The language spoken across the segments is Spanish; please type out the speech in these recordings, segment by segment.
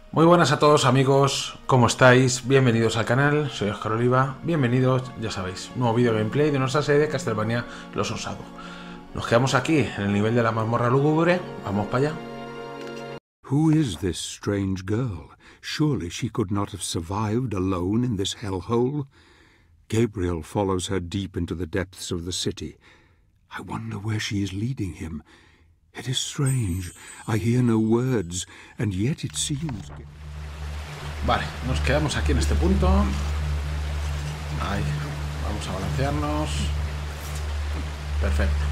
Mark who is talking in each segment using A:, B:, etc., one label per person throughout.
A: Muy buenas a todos amigos, ¿cómo estáis? Bienvenidos al canal, soy Oscar Oliva, bienvenidos, ya sabéis, nuevo vídeo gameplay de nuestra serie de Castlevania Los Osados. Nos quedamos aquí, en el nivel de la mazmorra lúgubre, vamos para allá.
B: Who is this strange girl? Surely she could not have survived alone in this hellhole. Gabriel follows her deep into the depths of the city. I wonder where she is leading him. It is strange. I hear no words, and yet it seems...
A: Vale, nos quedamos aquí en este punto. Ahí, vamos a balancearnos. Perfecto.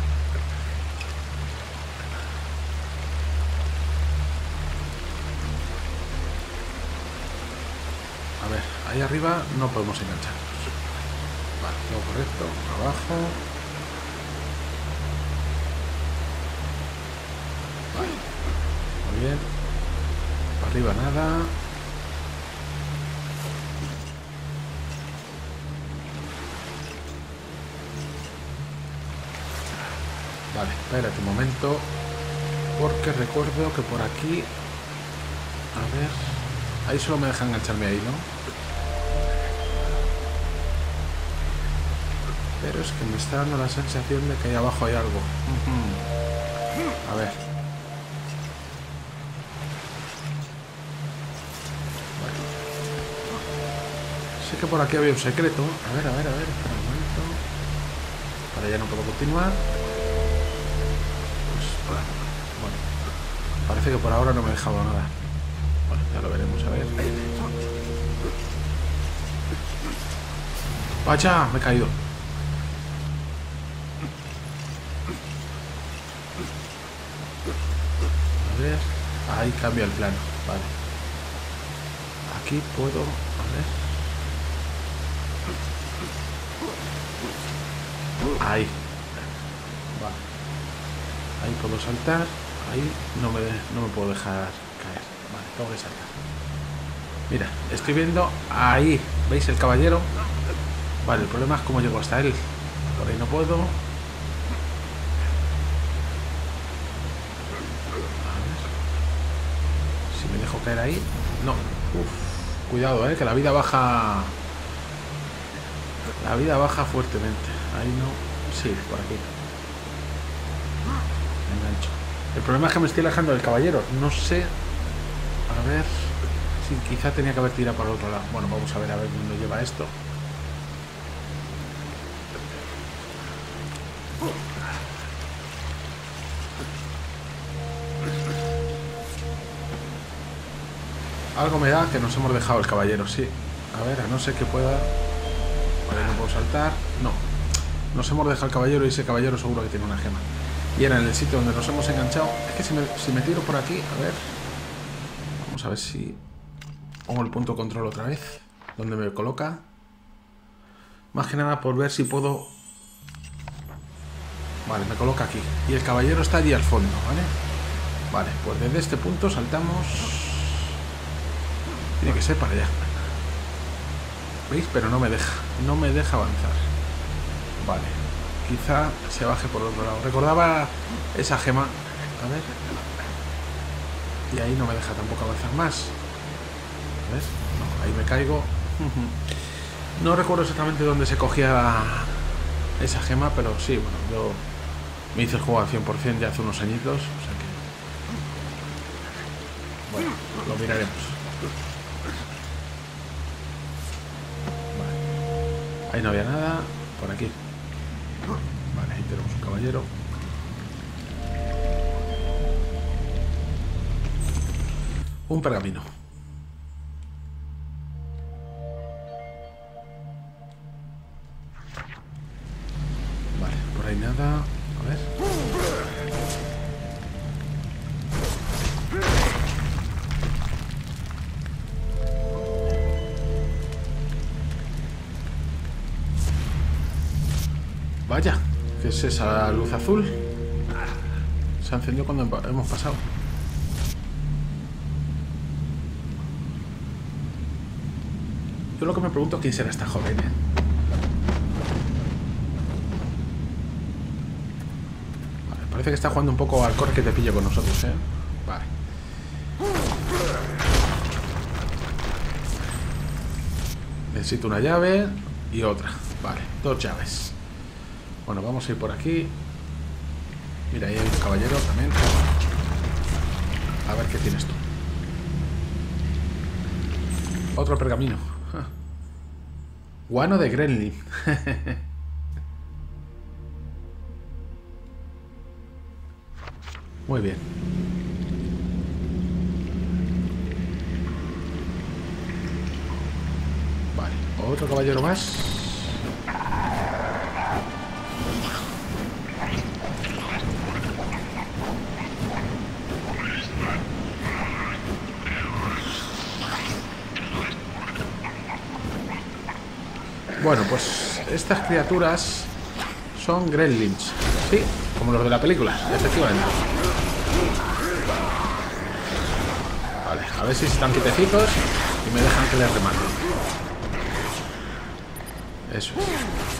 A: A ver, ahí arriba no podemos engancharnos. Vale, todo correcto, abajo. Vale, muy bien. Para arriba nada. Vale, espérate un momento. Porque recuerdo que por aquí... A ver... Ahí solo me deja engancharme ahí, ¿no? Pero es que me está dando la sensación de que ahí abajo hay algo. A ver. Vale. Sé que por aquí había un secreto. A ver, espera un momento. Para ya no puedo continuar. Pues, bueno. Parece que por ahora no me he dejado nada. Bueno, ya lo veremos, a ver. ¡Vaya! Me he caído. A ver. Ahí cambia el plano. Vale. Aquí puedo... A ver. Ahí. Vale. Ahí puedo saltar. Ahí no me puedo dejar caer. Vale, tengo que saltar. Mira, estoy viendo ahí. ¿Veis el caballero? Vale, el problema es cómo llego hasta él. Por ahí no puedo. A ver. Si me dejo caer ahí. No. Uf. Cuidado, que la vida baja. La vida baja fuertemente. Ahí no. Sí, por aquí. Me engancho. El problema es que me estoy alejando del caballero. No sé. A ver. Sí, quizá tenía que haber tirado para el otro lado. Bueno, vamos a ver dónde lleva esto. Algo me da que nos hemos dejado el caballero, sí. A ver, a no ser que pueda... Vale, no puedo saltar. No. Nos hemos dejado el caballero y ese caballero seguro que tiene una gema. Y era en el sitio donde nos hemos enganchado. Es que si me tiro por aquí, a ver... Vamos a ver si... Pongo el punto control otra vez. Donde me coloca. Más que nada por ver si puedo... Vale, me coloca aquí. Y el caballero está allí al fondo, ¿vale? Vale, pues desde este punto saltamos... Tiene que ser para allá. ¿Veis? Pero no me deja. No me deja avanzar. Vale. Quizá se baje por otro lado. Recordaba esa gema. A ver. Y ahí no me deja tampoco avanzar más. A ver. No, ahí me caigo. No recuerdo exactamente dónde se cogía esa gema, pero sí, bueno, yo me hice el juego al 100% ya hace unos añitos. O sea que... Bueno, lo miraremos. Vale. Ahí no había nada. Por aquí. Vale, ahí tenemos un caballero. Un pergamino. Vale, por ahí nada. A ver. Vaya, ¿qué es esa luz azul? Se encendió cuando hemos pasado. Yo lo que me pregunto es quién será esta joven, Vale, parece que está jugando un poco al corre que te pille con nosotros, Vale. Necesito una llave y otra. Vale, 2 llaves. Bueno, vamos a ir por aquí. Mira, ahí hay un caballero también. A ver qué tienes tú. Otro pergamino. Guano de Gremlin. Muy bien. Vale, otro caballero más. Bueno, pues estas criaturas son gremlins. Sí, como los de la película, efectivamente. Vale, a ver si están quietecitos y me dejan que les remate. Eso es.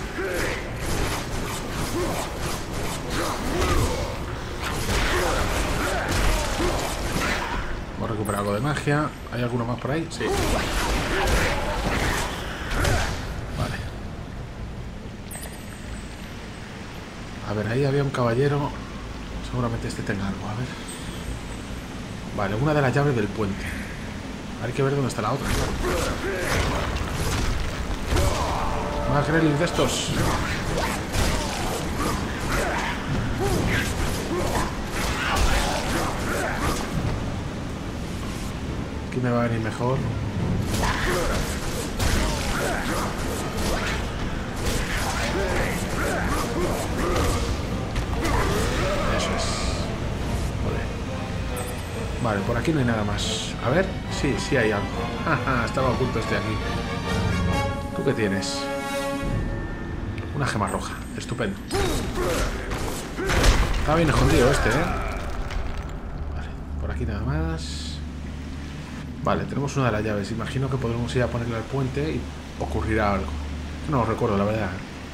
A: Hemos recuperado algo de magia. ¿Hay alguno más por ahí? Sí. A ver, ahí había un caballero. Seguramente este tenga algo, a ver. Vale, una de las llaves del puente. Hay que ver dónde está la otra, claro. Más gremlins de estos. Aquí me va a venir mejor. Eso es. Joder. Vale, por aquí no hay nada más. A ver, sí, sí hay algo. Estaba oculto este aquí. ¿Tú qué tienes? Una gema roja. Estupendo. Está bien escondido este, ¿eh? Vale, por aquí nada más. Vale, tenemos una de las llaves. Imagino que podremos ir a ponerle al puente y ocurrirá algo. No lo recuerdo, la verdad.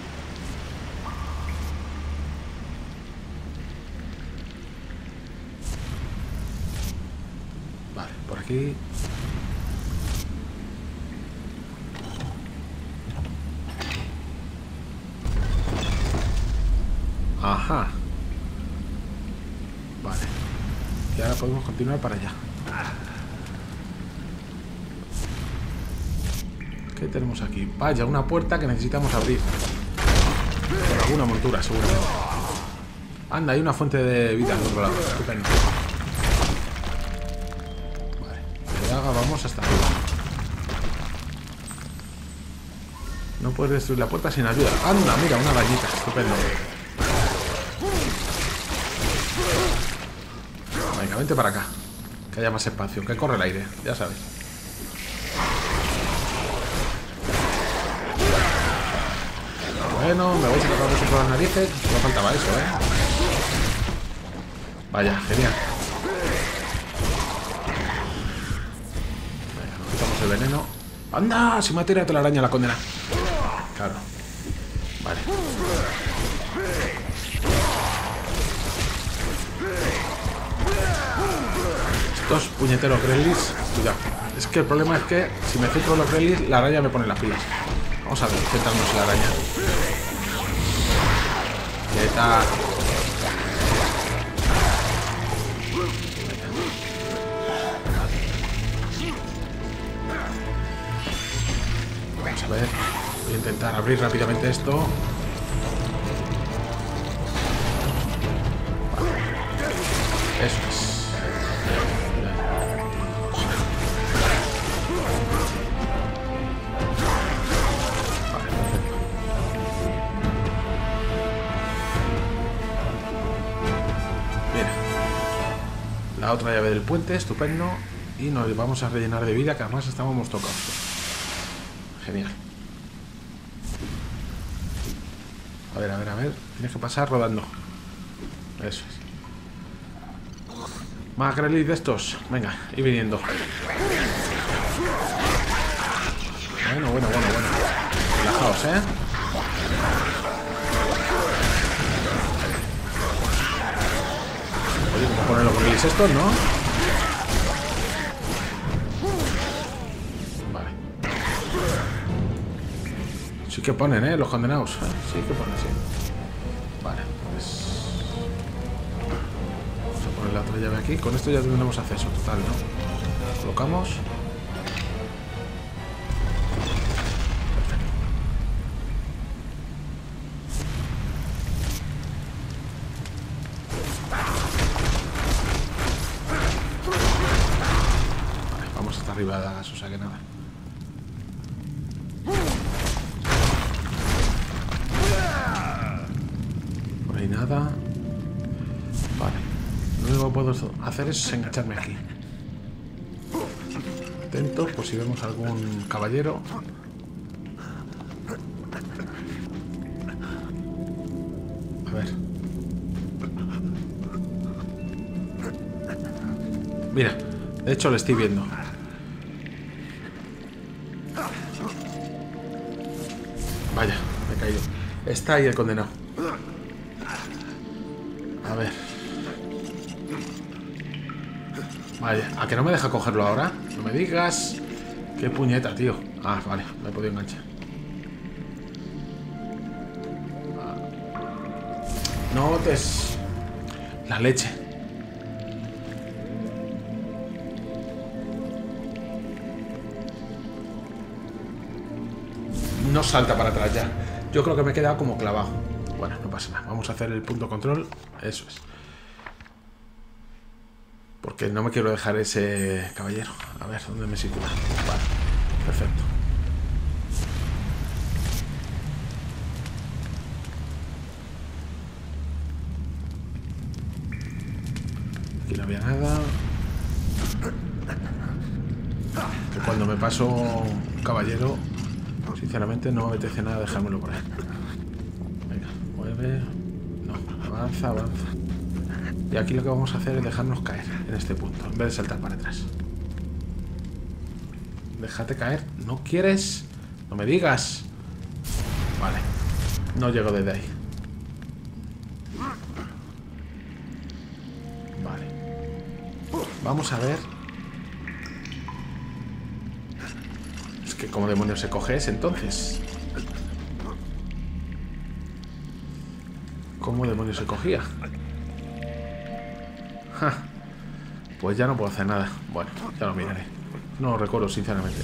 A: Vale, por aquí. Ajá. Vale. Y ahora podemos continuar para allá. ¿Qué tenemos aquí? Vaya, una puerta que necesitamos abrir. Con alguna montura, seguramente. Anda, hay una fuente de vida al otro lado. Estupendo. Vale. Y ahora vamos hasta arriba. No puedes destruir la puerta sin ayuda. Anda, mira, una arañita. Estupendo. Venga, vente para acá. Que haya más espacio. Que corre el aire, ya sabes. Bueno, me vais a tocar eso por las narices. No faltaba eso, ¿eh? Vaya, genial. Venga, nos quitamos el veneno. ¡Anda! Si me ha tirado la araña la condena. Claro. Vale. Estos puñeteros gremlins. Cuidado. Es que el problema es que si me centro en los gremlins, la araña me pone las pilas. Vamos a ver, centrarnos en la araña. Quieta. Vamos a ver. Voy a intentar abrir rápidamente esto. Vale. Eso es. La otra llave del puente, estupendo. Y nos vamos a rellenar de vida, que además estábamos tocados. Genial. A ver, a ver, a ver. Tienes que pasar rodando. Eso es. Más gremlins de estos. Venga, y viniendo. Bueno, bueno, bueno, bueno. Relajaos, ¿eh? Oye, ¿cómo ponen los gremlins estos, no? Vale. que ponen, los condenados. Sí que ponen, sí. Vale, pues... vamos a poner la otra llave aquí. Con esto ya tendremos acceso total, ¿no? Colocamos. Arriba de la gas, o sea que nada. Por ahí nada. Vale. Lo único que puedo hacer es engancharme aquí. Atento, por si vemos algún caballero. A ver. Mira, de hecho lo estoy viendo. Vaya, me he caído. Está ahí el condenado. A ver. Vaya, ¿a que no me deja cogerlo ahora? No me digas. Qué puñeta, tío. Ah, vale, me he podido enganchar. No botes la leche. No salta para atrás ya. Yo creo que me he quedado como clavado. Bueno, no pasa nada. Vamos a hacer el punto control. Eso es. Porque no me quiero dejar ese caballero. A ver, ¿dónde me sitúa? Vale, perfecto. Aquí no había nada. Que cuando me paso un caballero... sinceramente no me apetece nada dejármelo por ahí. Venga, mueve. No, avanza, avanza. Y aquí lo que vamos a hacer es dejarnos caer en este punto, en vez de saltar para atrás. Déjate caer. ¿No quieres? No me digas. Vale. No llego desde ahí. Vale. Vamos a ver. ¿Cómo demonios se coge ese entonces? ¿Cómo demonios se cogía? Ja. Pues ya no puedo hacer nada. Bueno, ya lo miraré. No lo recuerdo, sinceramente.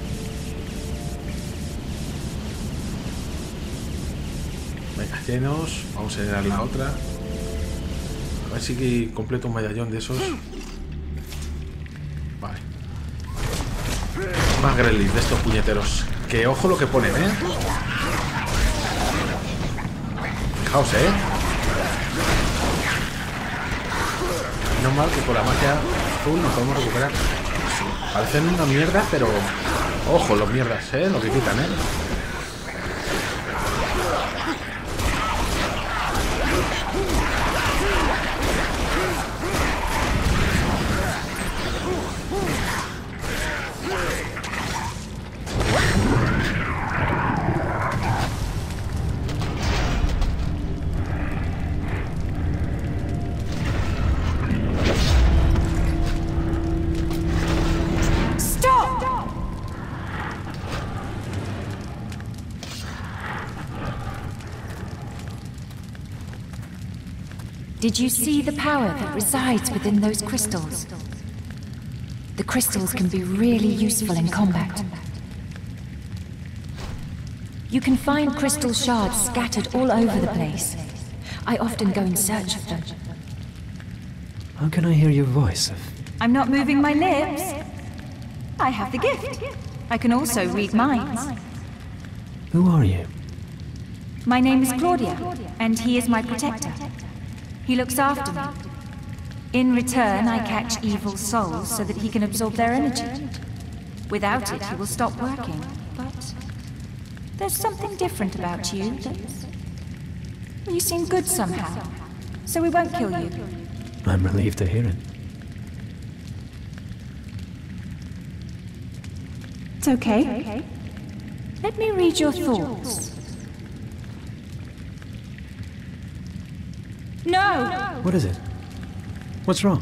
A: Venga, llenos. Vamos a llenar la otra. A ver si completo un medallón de esos. Vale. Más Gremlins de estos puñeteros. Que ojo lo que ponen, Fijaos, No mal que con la magia azul nos podemos recuperar. Parecen una mierda, pero... ojo, los mierdas, lo que quitan,
C: Did you see the power that resides within those crystals? The crystals can be really useful in combat. You can find crystal shards scattered all over the place. I often go in search of them.
D: How can I hear your voice?
C: I'm not moving my lips. I have the gift. I can also read minds.
D: Who are you?
C: My name is Claudia, and he is my protector. He looks after me. In return, I catch evil souls so that he can absorb their energy. Without it, he will stop working. But there's something different about you. You seem good somehow, so we won't kill you.
D: I'm relieved to hear it.
C: It's okay. Let me read your thoughts. No!
D: What is it? What's wrong?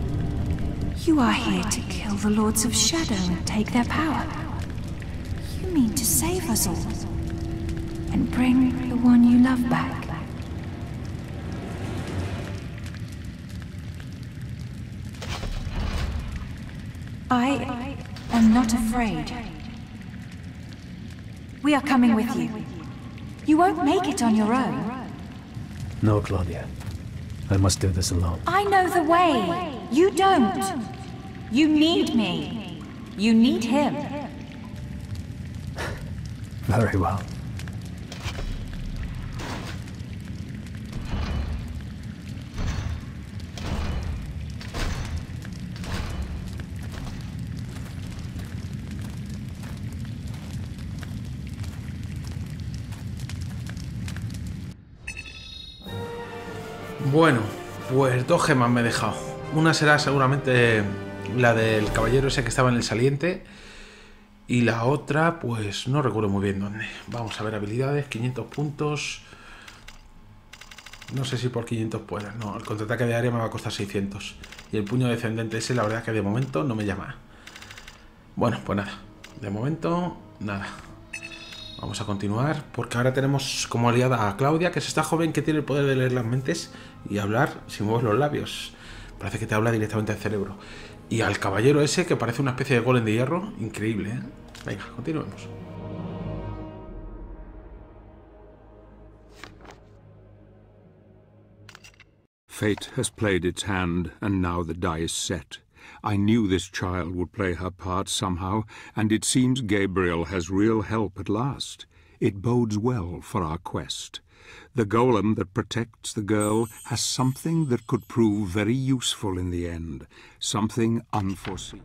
C: You are here to kill the Lords of Shadow and take their power. You mean to save us all and bring the one you love back? I am not afraid. We are coming with you. You won't make it on your own.
D: No, Claudia. I must do this alone.
C: I know the way. You don't. You need me. You need him.
D: Very well.
A: Bueno, pues 2 gemas me he dejado. Una será seguramente la del caballero ese que estaba en el saliente. Y la otra, pues no recuerdo muy bien dónde. Vamos a ver habilidades, 500 puntos. No sé si por 500 pueda. No, el contraataque de área me va a costar 600. Y el puño descendente ese, la verdad es que de momento no me llama. Bueno, pues nada. De momento, nada. Vamos a continuar, porque ahora tenemos como aliada a Claudia, que es esta joven que tiene el poder de leer las mentes y hablar sin mover los labios. Parece que te habla directamente al cerebro. Y al caballero ese, que parece una especie de golem de hierro. Increíble, ¿eh? Venga, continuemos.
B: Fate has played its hand, and now the die is set. I knew this child would play her part somehow, and it seems Gabriel has real help at last. It bodes well for our quest. The golem that protects the girl has something that could prove very useful in the end, something unforeseen.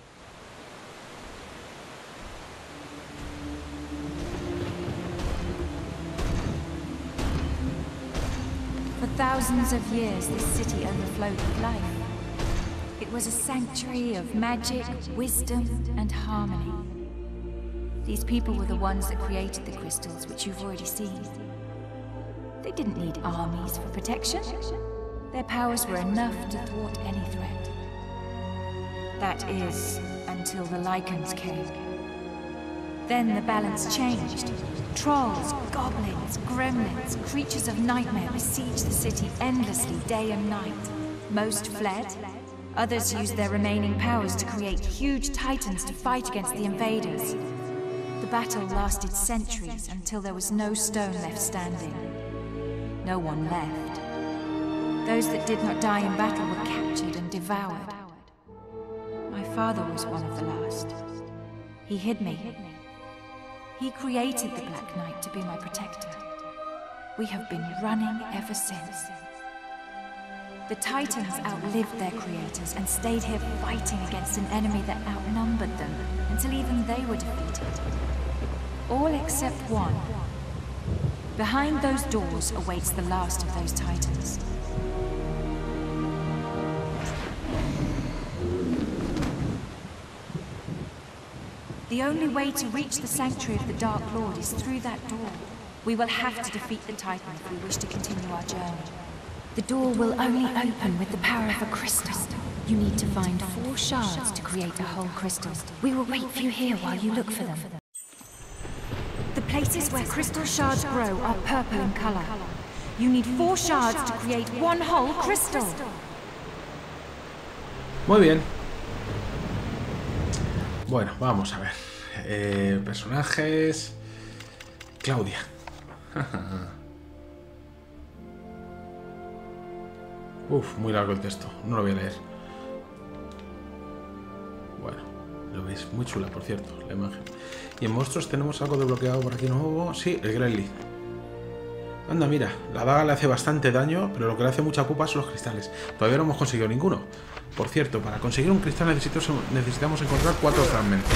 C: For thousands of years, this city overflowed with life. It was a sanctuary of magic, wisdom, and harmony. These people were the ones that created the crystals, which you've already seen. They didn't need armies for protection. Their powers were enough to thwart any threat. That is, until the Lycans came. Then the balance changed. Trolls, goblins, gremlins, creatures of nightmare besieged the city endlessly, day and night. Most fled. Others used their remaining powers to create huge titans to fight against the invaders. The battle lasted centuries until there was no stone left standing. No one left. Those that did not die in battle were captured and devoured. My father was one of the last. He hid me. He created the Black Knight to be my protector. We have been running ever since. The Titans outlived their creators and stayed here fighting against an enemy that outnumbered them until even they were defeated. All except one. Behind those doors awaits the last of those Titans. The only way to reach the Sanctuary of the Dark Lord is through that door. We will have to defeat the Titan if we wish to continue our journey. The door will only open with the power of a crystal. You need to find 4 shards to create a whole crystal. We will wait for you here while you look for them. The places where crystal shards grow are purple in color. You need 4 shards to create 1 whole crystal.
A: Muy bien. Bueno, vamos a ver. Personajes. Claudia. Uf, muy largo el texto. No lo voy a leer. Bueno, lo veis. Muy chula, por cierto, la imagen. Y en monstruos tenemos algo desbloqueado por aquí nuevo. Sí, el Gremlin. Anda, mira. La daga le hace bastante daño, pero lo que le hace mucha pupa son los cristales. Todavía no hemos conseguido ninguno. Por cierto, para conseguir un cristal necesitamos encontrar 4 fragmentos.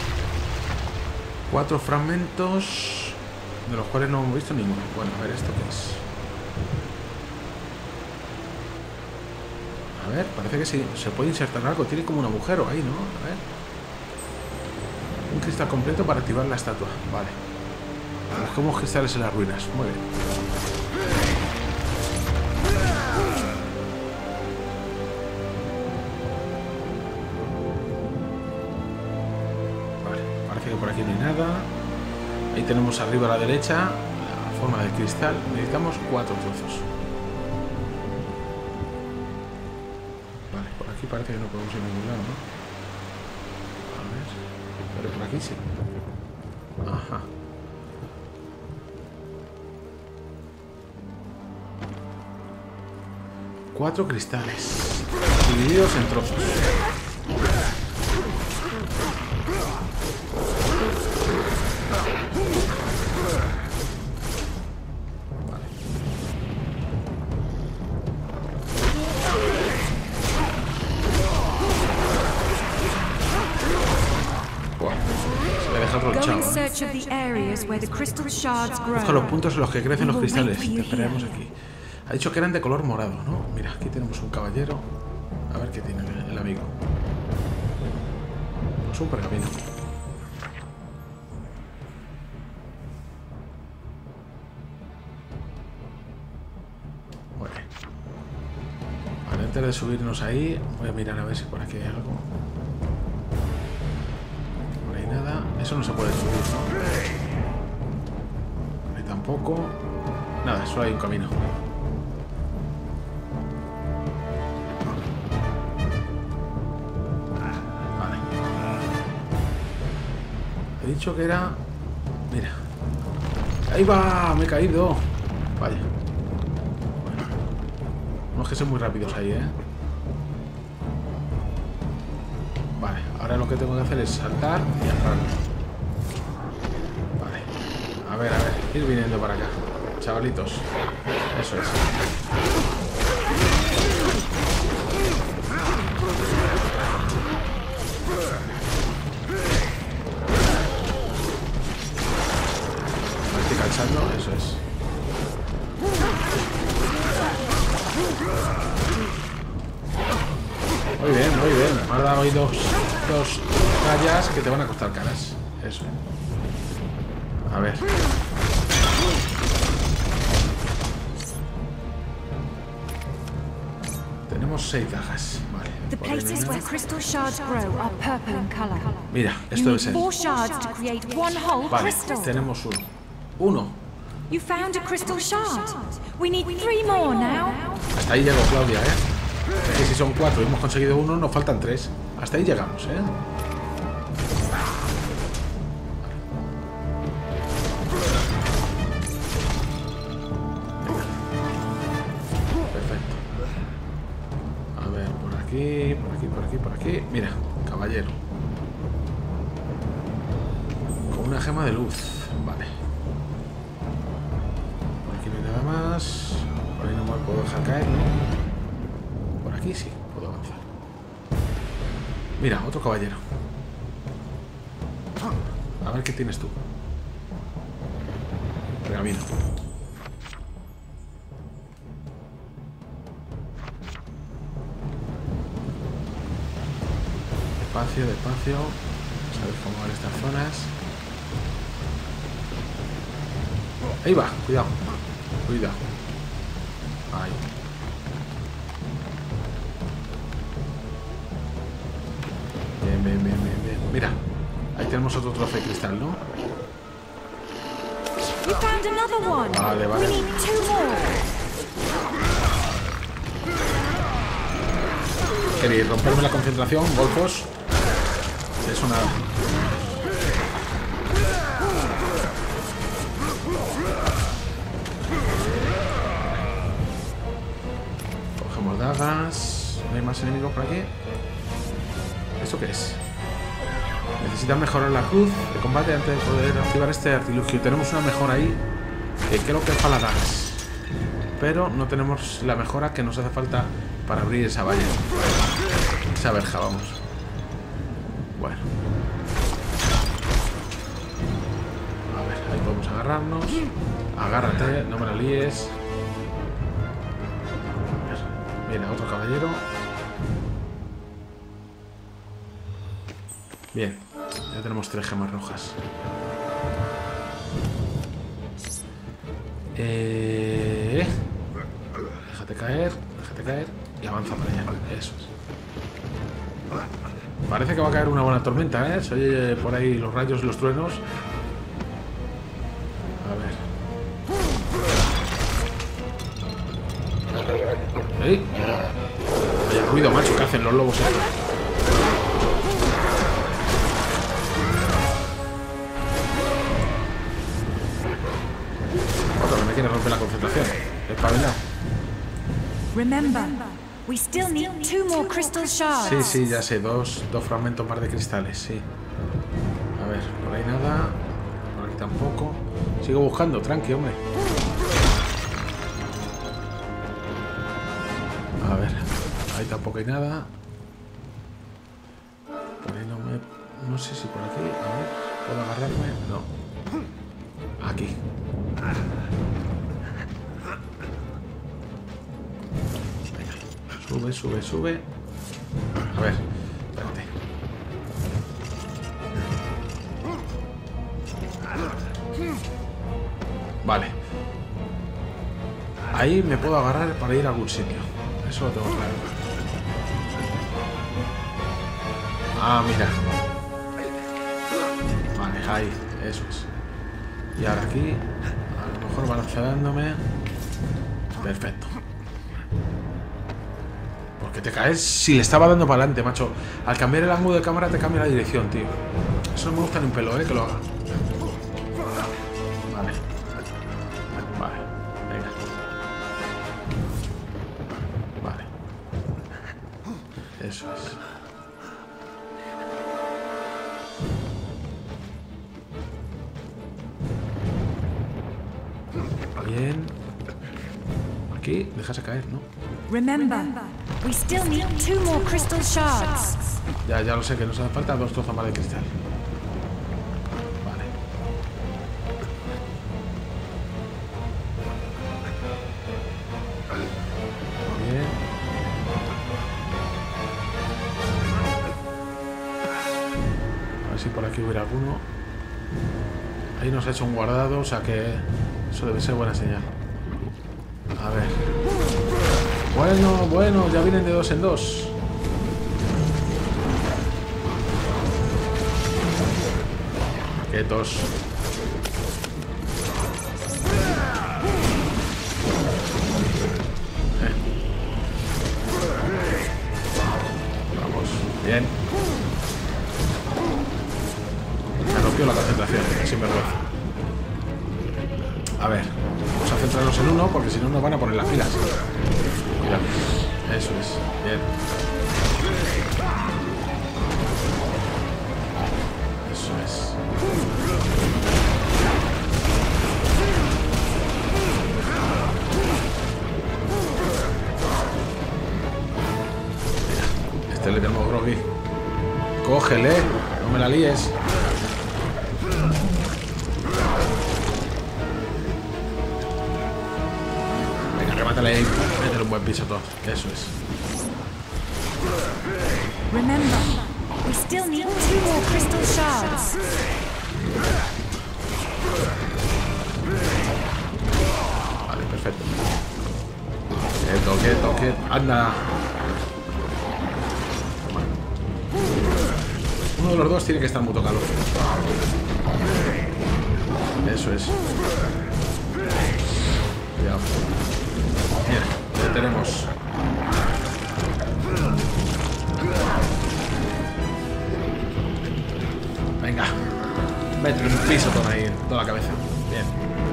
A: 4 fragmentos, de los cuales no hemos visto ninguno. Bueno, a ver, ¿esto qué es? A ver, parece que sí, se puede insertar algo. Tiene como un agujero ahí, ¿no? A ver. Un cristal completo para activar la estatua. Vale. Buscamos cristales en las ruinas. Muy bien. Vale, parece que por aquí no hay nada. Ahí tenemos arriba a la derecha la forma de cristal. Necesitamos 4 trozos. Vale, por aquí parece que no podemos ir a ningún lado, ¿no? A ver, pero por aquí sí. Ajá. Cuatro cristales divididos en trozos. Vale. Bueno, se me deja tronchado. Busca los puntos en los que crecen los cristales. Te esperaremos aquí. Ha dicho que eran de color morado, ¿no? Mira, aquí tenemos un caballero. A ver qué tiene el amigo. Pues un pergamino. Bueno. Vale, antes de subirnos ahí, voy a mirar a ver si por aquí hay algo. Por ahí nada. Eso no se puede subir, ¿no? Por ahí tampoco. Nada, solo hay un camino. He dicho que era... Mira. ¡Ahí va! Me he caído. Vaya. Bueno. No es que sean muy rápidos ahí, ¿eh? Vale. Ahora lo que tengo que hacer es saltar y agarrarlo. Vale. A ver. Ir viniendo para acá. Chavalitos. Eso es. Eso es. Muy bien. Me han dado ahí dos rayas que te van a costar caras. Eso. A ver. Tenemos 6 cajas. Vale. Mira, esto debe ser. Vale, tenemos uno.
C: You found a crystal shard. We need 3 more now.
A: Hasta ahí llegó Claudia, ¿eh? Es que si son 4 y hemos conseguido 1, nos faltan 3. Hasta ahí llegamos, ¿eh? Perfecto. A ver, por aquí. Mira, caballero. Con una gema de luz. Vale. Por ahí no me puedo dejar caer, ¿no? Por aquí sí, puedo avanzar. Mira, otro caballero. A ver qué tienes tú. Pergamino. Despacio. Sabes cómo van estas zonas. Ahí va, cuidado. Ahí. Bien. Mira, ahí tenemos otro trozo de cristal, ¿no? Vale. ¿Queréis romperme la concentración, golfos? Es una... Cogemos dagas. ¿No hay más enemigos por aquí? ¿Esto qué es? Necesitan mejorar la cruz de combate antes de poder activar este artilugio. Tenemos una mejora ahí que creo que es para las dagas, pero no tenemos la mejora que nos hace falta para abrir esa valla. Esa verja, vamos. Bueno. A ver, ahí podemos agarrarnos. Agárrate, no me la líes. Mira, otro caballero. Bien, ya tenemos 3 gemas rojas. Déjate caer y avanza para allá. Eso es. Parece que va a caer una buena tormenta, ¿eh? Se oye por ahí los rayos y los truenos. ¿Eh? Vaya ruido, macho, que hacen los lobos estos. Otro que me quiere romper la concentración. Espabilado.
C: Remember, we still need 2 more crystal shards.
A: Sí, sí, ya sé. Dos fragmentos más de cristales, sí. A ver, por ahí nada. Por aquí tampoco. Sigo buscando, tranqui, hombre. A ver, ahí tampoco hay nada. Por ahí no sé si por aquí. A ver, ¿puedo agarrarme? No. Aquí. Venga. Sube. A ver, espérate. Vale. Ahí me puedo agarrar para ir a algún sitio. Eso lo tengo claro. Ah, mira. Vale, ahí. Eso es. Y ahora aquí. A lo mejor balanceándome. Perfecto. Porque te caes si le estaba dando para adelante, macho. Al cambiar el ángulo de cámara te cambia la dirección, tío. Eso no me gusta ni un pelo, que lo haga. Vale, venga. Vale. Eso es. Bien. Aquí, déjase caer, ¿no?
C: Remember, we still need 2 more crystal shards.
A: Ya lo sé, que nos hace falta 2 trozos más de cristal. Vale. Bien. A ver si por aquí hubiera alguno. Ahí nos ha hecho un guardado, o sea que eso debe ser buena señal. A ver. Bueno, ya vienen de 2 en 2. Quietos. Vamos, bien. Me rompió la concentración, sin vergüenza. A ver, vamos a centrarnos en uno porque si no nos van a poner las pilas. Cuidado. Eso es, bien. Eso es. Mira, este le tenemos groggy. Cógele, no me la líes. Remátale ahí, métele un buen piso todo. Eso es.
C: Remember, we still need 2 more crystal shards.
A: Vale, perfecto. Quieto. Anda. Uno de los dos tiene que estar muy tocado. Eso es. Cuidado. Bien, ya tenemos. Venga. Métele un piso por ahí en toda la cabeza. Bien.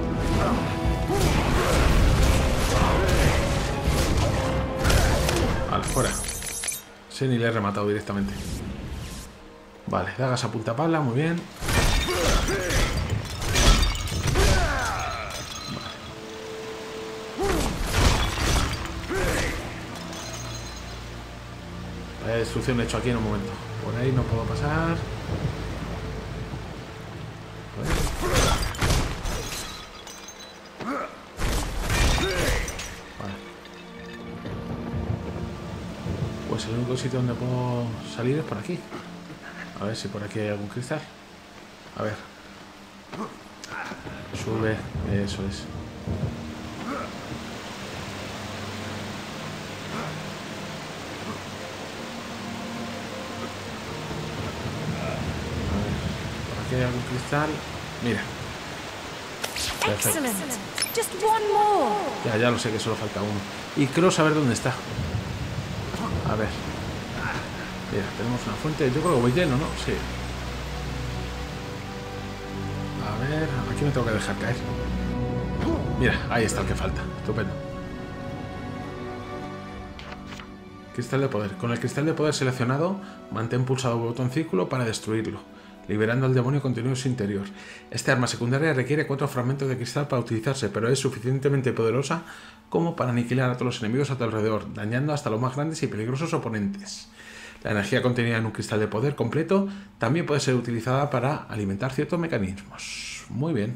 A: Vale, fuera. Sí, ni le he rematado directamente. Vale, dagas a punta pala, muy bien. La destrucción la he hecho aquí en un momento. Por ahí no puedo pasar. Vale. Pues el único sitio donde puedo salir es por aquí. A ver si por aquí hay algún cristal. A ver. Sube. Eso es. Aquí hay algún cristal. Mira.
C: Excellent. Just one more.
A: Ya lo sé que solo falta uno. Y creo saber dónde está. A ver. Mira, tenemos una fuente. Yo creo que voy lleno, ¿no? Sí. A ver, aquí me tengo que dejar caer. Mira, ahí está el que falta. Estupendo. Cristal de poder. Con el cristal de poder seleccionado, mantén pulsado el botón círculo para destruirlo, liberando al demonio contenido en su interior. Esta arma secundaria requiere 4 fragmentos de cristal para utilizarse, pero es suficientemente poderosa como para aniquilar a todos los enemigos a tu alrededor, dañando hasta los más grandes y peligrosos oponentes. La energía contenida en un cristal de poder completo también puede ser utilizada para alimentar ciertos mecanismos. Muy bien.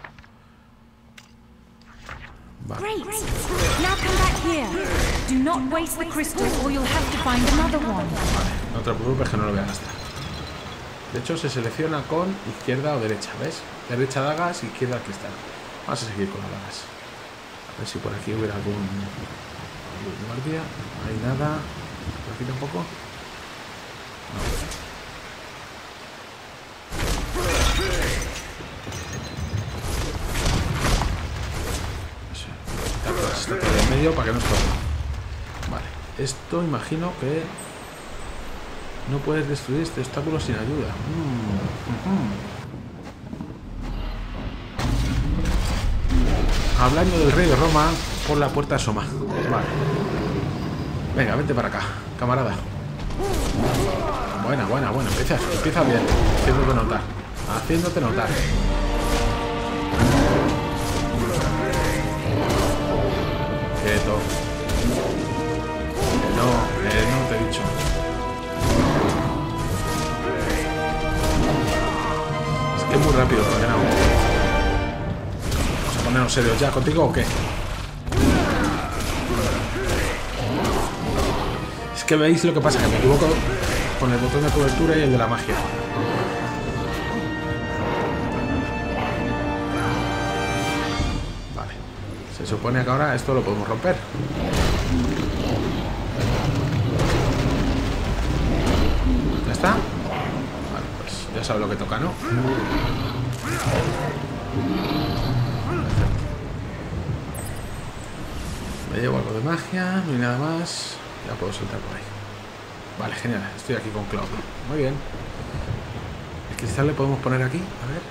A: Vale.
C: Great. Now come back here. Do not waste the crystal or you'll have to find another one.
A: Vale, no te preocupes que no lo voy a gastar. De hecho, se selecciona con izquierda o derecha, ¿ves? Derecha dagas, izquierda cristal. Vamos a seguir con las dagas. A ver si por aquí hubiera algún guardia. No hay nada. Por aquí tampoco. No. Está por el medio para que no estorbe. Vale. Esto imagino que no puedes destruir este obstáculo sin ayuda. Hablando del rey de Roma, por la puerta asoma. Vale. Venga, vente para acá, camarada. Buena. Empieza bien. Haciéndote notar. Quieto. No te he dicho. Es que es muy rápido, ¿por qué no? Vamos a ponernos serios ya. ¿Contigo o qué? Es que veis lo que pasa, que me equivoco con el botón de cobertura y el de la magia. Vale. Se supone que ahora esto lo podemos romper. ¿Ya está? Vale, pues ya sabes lo que toca, ¿no? Me llevo algo de magia, no hay nada más. Ya puedo saltar por ahí. Vale, genial. Estoy aquí con Claudio. Muy bien. El cristal le podemos poner aquí. A ver.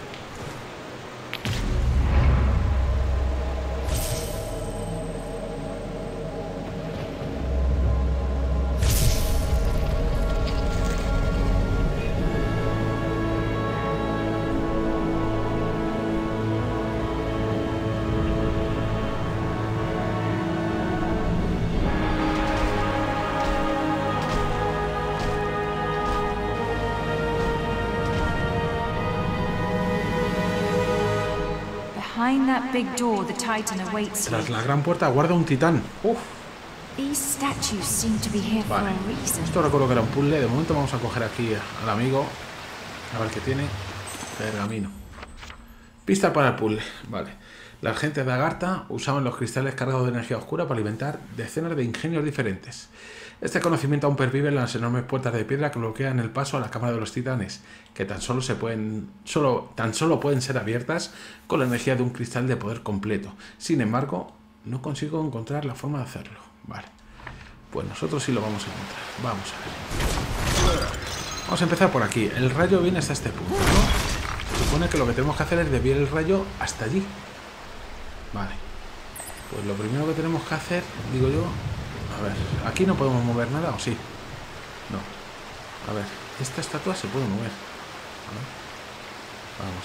C: Behind that big door, the Titan awaits you.
A: Tras la gran puerta guarda un titán. Uf.
C: These statues seem to be here for
A: Vale.
C: a reason.
A: Esto recuerdo que era un puzzle. De momento vamos a coger aquí al amigo. A ver qué tiene. Pergamino. Pista para el puzzle. Vale. La gente de Agartha usaban los cristales cargados de energía oscura para alimentar decenas de ingenios diferentes. Este conocimiento aún pervive en las enormes puertas de piedra que bloquean el paso a la cámara de los titanes, que tan solo pueden ser abiertas con la energía de un cristal de poder completo. Sin embargo, no consigo encontrar la forma de hacerlo. Vale. Pues nosotros sí lo vamos a encontrar. Vamos a ver. Vamos a empezar por aquí. El rayo viene hasta este punto, ¿no? Se supone que lo que tenemos que hacer es desviar el rayo hasta allí. Vale. Pues lo primero que tenemos que hacer, digo yo... A ver, ¿aquí no podemos mover nada o sí? No. A ver, esta estatua se puede mover. A ver. Vamos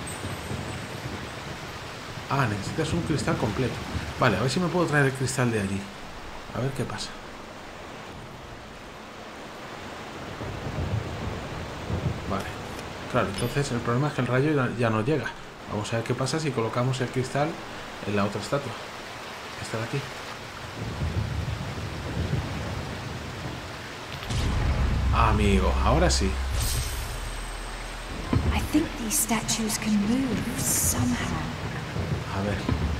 A: a ver. Ah, necesitas un cristal completo. Vale, a ver si me puedo traer el cristal de allí. A ver qué pasa. Vale. Claro, entonces el problema es que el rayo ya no llega. Vamos a ver qué pasa si colocamos el cristal en la otra estatua. Esta de aquí. Amigo, ahora sí.
C: I think these statues can move somehow.
A: A ver.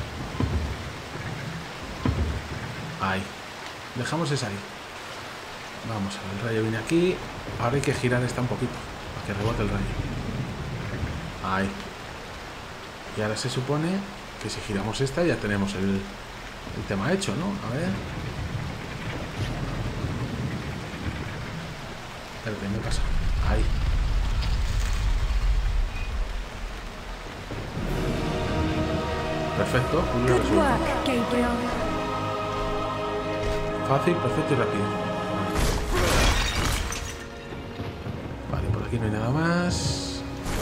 A: Ahí. Dejamos esa ahí. Vamos a ver, el rayo viene aquí. Ahora hay que girar esta un poquito para que rebote el rayo. Ahí. Y ahora se supone que si giramos esta ya tenemos el tema hecho, ¿no? A ver. Espérate, me pasa. Ahí. Perfecto.
C: Good work, Gabriel.
A: Fácil, perfecto y rápido. Vale, por aquí no hay nada más.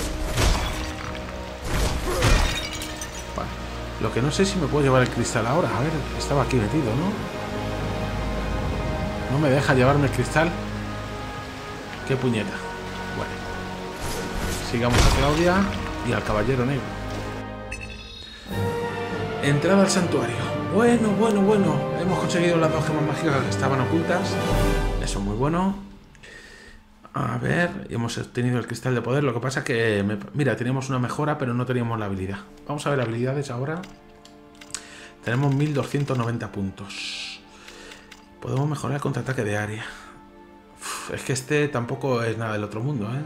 A: Vale. Lo que no sé si me puedo llevar el cristal ahora. A ver, estaba aquí metido, ¿no? No me deja llevarme el cristal. Qué puñeta. Bueno. Sigamos a Claudia y al caballero negro. Entrada al santuario. Bueno. Hemos conseguido las 2 gemas mágicas que estaban ocultas. Eso es muy bueno. A ver, hemos obtenido el cristal de poder. Lo que pasa es que, mira, teníamos una mejora, pero no teníamos la habilidad. Vamos a ver habilidades ahora. Tenemos 1290 puntos. Podemos mejorar el contraataque de área. Es que este tampoco es nada del otro mundo, ¿eh?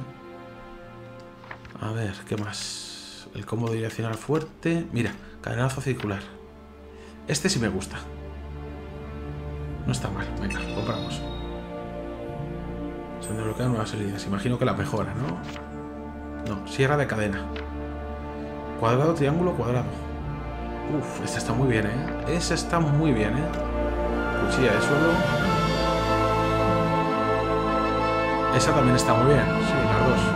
A: A ver, ¿qué más? El combo direccional fuerte. Mira, cadenazo circular. Este sí me gusta. No está mal. Venga, compramos. Se desbloquean nuevas salidas. Imagino que la mejora, ¿no? No, sierra de cadena. Cuadrado, triángulo, cuadrado. Uf, esta está muy bien, ¿eh? Esa está muy bien, ¿eh? Cuchilla de suelo. Esa también está muy bien. Sí, las dos.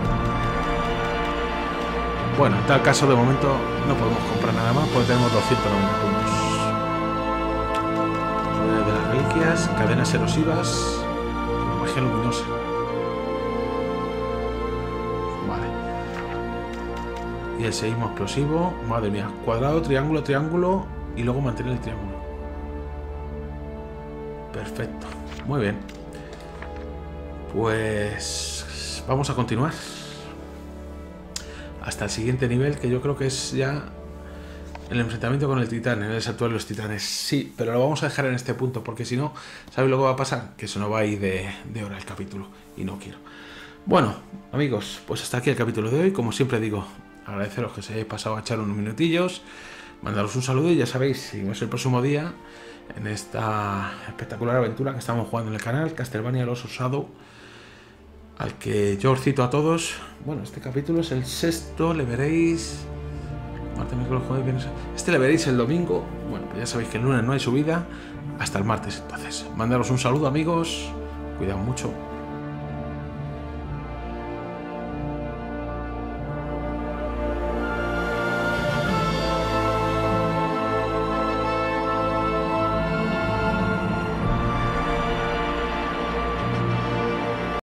A: Bueno, en tal caso, de momento, no podemos comprar nada más porque tenemos 290 puntos. De las reliquias, cadenas erosivas, magia luminosa. Vale. Y el seísmo explosivo. Madre mía. Cuadrado, triángulo, triángulo. Y luego mantener el triángulo. Perfecto. Muy bien. Pues vamos a continuar. Hasta el siguiente nivel, que yo creo que es ya el enfrentamiento con el titán, en el santuario de los titanes. Sí, pero lo vamos a dejar en este punto, porque si no, ¿sabéis lo que va a pasar? Que eso no va a ir de hora el capítulo, y no quiero. Bueno, amigos, pues hasta aquí el capítulo de hoy. Como siempre digo, agradeceros que se hayáis pasado a echar unos minutillos, mandaros un saludo y ya sabéis, seguimos el próximo día en esta espectacular aventura que estamos jugando en el canal, Castlevania Lords of Shadow, al que yo os cito a todos. Bueno, este capítulo es el 6º, le veréis martes, miércoles, jueves, viernes. Este le veréis el domingo. Bueno, pues ya sabéis que el lunes no hay subida hasta el martes. Entonces, mandaros un saludo, amigos, cuidad mucho.